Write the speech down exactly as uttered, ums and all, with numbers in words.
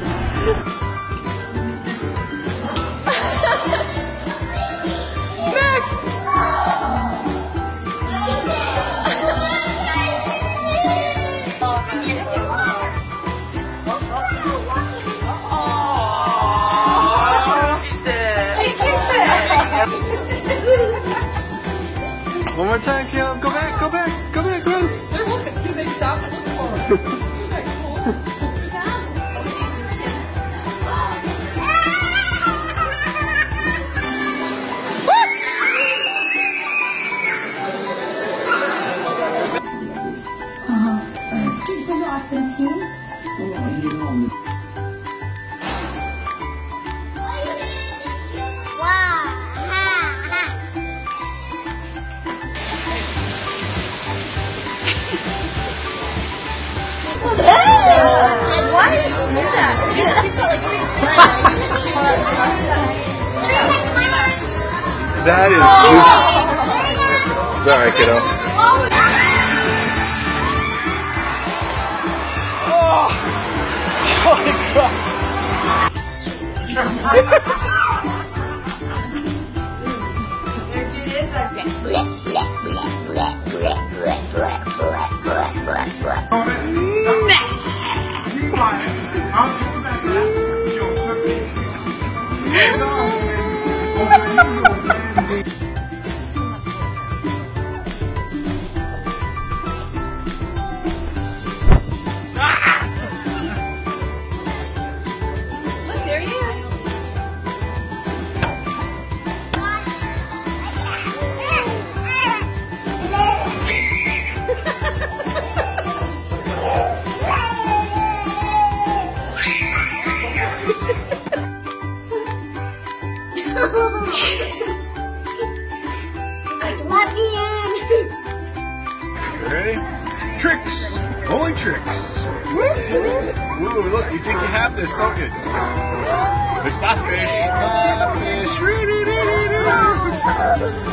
One more time, Caleb. Go back, go back, go back, run. They're looking. Do they stop and look for him? Isn't that cool? Toutes attention. Why did you do that? He's got like six feet. That is. It's alright, kiddo. Oh! Oh my god! Look, there he is. Ready? Tricks! Only tricks! Ooh, look, you think you have this, don't you? It's my fish! My fish!